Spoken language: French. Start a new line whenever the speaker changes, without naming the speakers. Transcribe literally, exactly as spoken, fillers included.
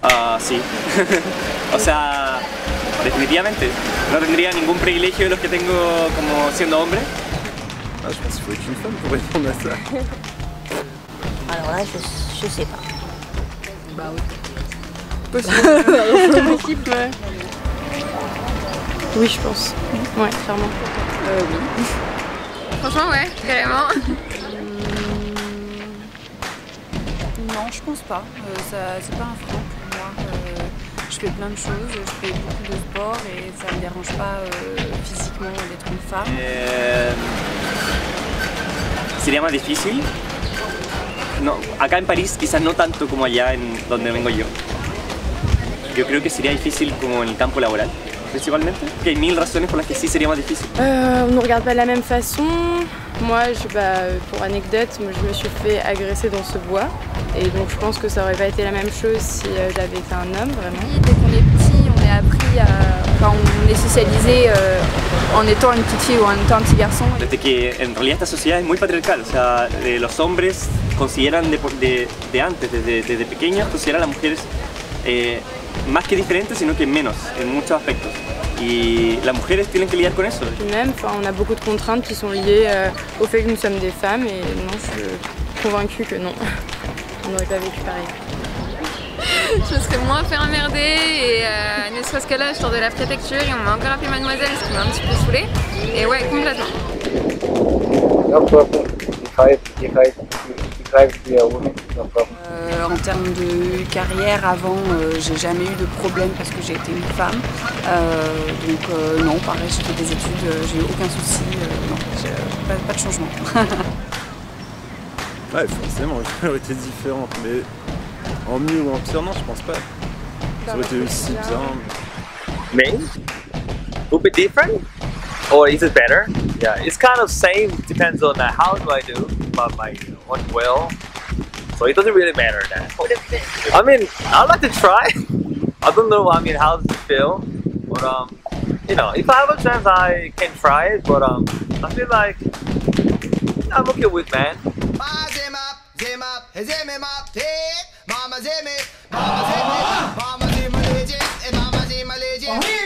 Ah, sí. O sea, definitivamente. No tendría ningún privilegio de los que tengo como siendo hombre.
Ah, je pense qu'il faut être une femme pour répondre à ça.
Alors là, je, je sais pas.
Bah oui. Possible. Possible, ouais.
Oui, je pense. Ouais, clairement.
Euh, oui.
Franchement, ouais, carrément.
Non, je pense pas. Euh, ça, c'est pas un frein pour moi. Euh, je fais plein de choses, je fais beaucoup de sport et ça me dérange pas euh, physiquement d'être une femme.
Eh, sería más difícil. No, acá en París quizás no tanto como allá en donde vengo yo. Yo creo que sería difícil como en el campo laboral, principalmente. Que hay mil razones por las que sí sería más difícil.
Euh, on ne regarde pas de la même façon. Moi, je, bah, pour anecdote, moi, je me suis fait agresser dans ce bois. Et donc je pense que ça aurait pas été la même chose si euh, j'avais été un homme, vraiment.
Dès qu'on est petit, on est appris à... Enfin, on est socialisé euh, en étant une petite fille ou en étant un petit garçon.
Desde que en realidad esta sociedad es muy patriarcal, o sea, eh, los hombres consideran de, de, de antes, desde, desde pequeños, consideran a las mujeres eh, más que diferentes, sino que menos en muchos aspectos. Y las mujeres tienen que lidiar con eso.
Puis même, on a beaucoup de contraintes qui sont liées euh, au fait que nous sommes des femmes et non, je suis convaincue que non, on n'aurait pas vécu pareil.
Je me serais moins fait emmerder et euh, ne serait-ce que là, je sors de la préfecture et on m'a encore appelé mademoiselle, ce qui m'a un petit peu saoulée. Et ouais, complètement.
No problem. If I, if I, if I be a woman, no problem.
Euh, en termes de carrière, avant, euh, j'ai jamais eu de problème parce que j'ai été une femme. Euh, donc euh, non, pareil, j'ai fait des études, euh, j'ai eu aucun souci, euh, non, pas, pas de changement.
Ouais, forcément, j'aurais été différente, mais en mieux ou en pire, non, je pense pas. Ça aurait été aussi bien.
Me? Would be different? Or is it better? Yeah, it's kind of same, depends on uh, how do I do, but my own will. So it doesn't really matter that. I mean, I'd like to try. I don't know, I mean, how does it feel? But um, you know, if I have a chance, I can try it. But um, I feel like I'm okay with man.
Mama zim up, zim up, zim him up, take. Mama zim it, mama zim it, mama zim a legend, and mama zim a legend.